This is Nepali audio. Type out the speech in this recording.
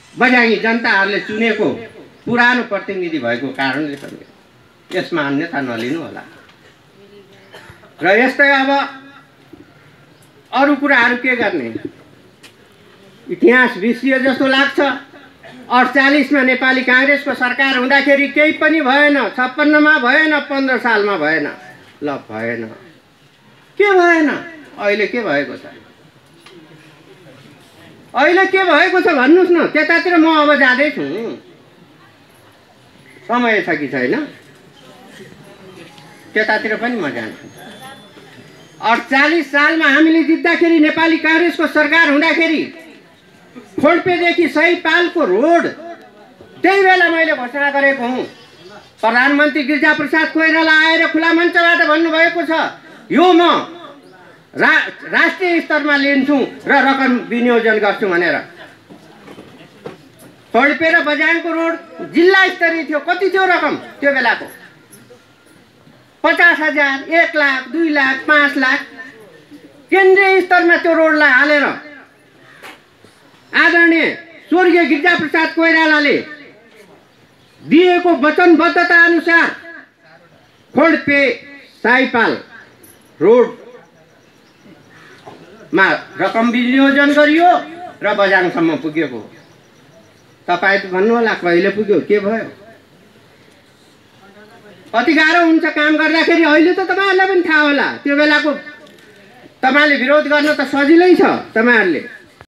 बझाङ्गी जनताहरूले चुनेको पुरानो प्रतिनिधि भएको कारणले पनि यसमा अन्यथा नलिनु होला। र यस्तै अब अरू कुराहरू के गर्ने, इतिहास बिर्सियो जस्तो लाग्छ। 48 मा नेपाली कांग्रेसको सरकार हुँदाखेरि केही पनि भएन, 56 मा भएन, 15 सालमा भएन, ल भएन, के भएन, अहिले के भएको छ, अहिले के भएको छ भन्नुस् न। त्यतातिर म अब जाँदैछु, समय छ कि छैन, त्यतातिर पनि म जान्छु। 48 सालमा हामीले जित्दाखेरि नेपाली कांग्रेसको सरकार हुँदाखेरि खोल्पेदेखि सहीपालको रोड त्यही बेला मैले घोषणा गरेको हुँ। प्रधानमन्त्री गिरिजाप्रसाद कोइराला आएर खुला मञ्चबाट भन्नुभएको छ, यो म राष्ट्रिय स्तरमा लिन्छु र रकम विनियोजन गर्छु भनेर। खोल्पे र बझाङको रोड जिल्ला स्तरीय थियो। कति थियो रकम त्यो बेलाको? 50,000, 1 लाख, 2 लाख, 5 लाख। केन्द्रीय स्तरमा त्यो रोडलाई हालेर आदरणीय स्वर्गीय गिरिजाप्रसाद कोइरालाले दिएको वचनबद्धता अनुसार खोल्पे सहीपाल रोडमा रकम विनियोजन गरियो र बझाङसम्म पुगेको। तपाईँ त भन्नु होला कहिले पुग्यो, के भयो, कति गाह्रो हुन्छ काम गर्दाखेरि। अहिले त तपाईँहरूलाई पनि थाहा होला, त्यो बेलाको तपाईँले विरोध गर्न त सजिलै छ। तपाईँहरूले